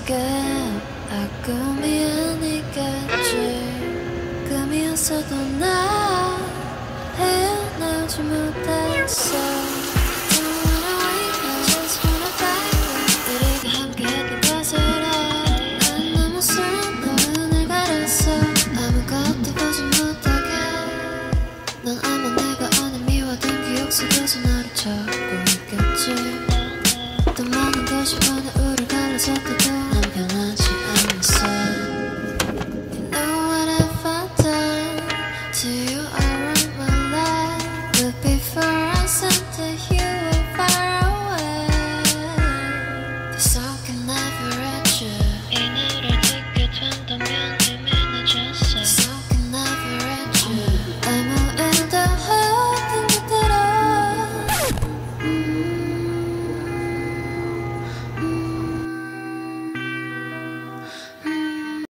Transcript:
꿈이 아니겠지. 꿈이었어도 나 헤어나오지 못했어. Don't wanna wait, I just wanna fight. 우리가 함께했던 것을 해. 난 너무 슬픈 눈을 가렸어. 아무것도 보지 못하게. 넌 아마 내가 아는 미워둔 기억 속에서 나를 찾고 있겠지. 또 많은 것이 원해 우릴 갈라졌다도 난 변하지 않았어. You know what have I done to you all my life. But before I sent to you were far away. This all can never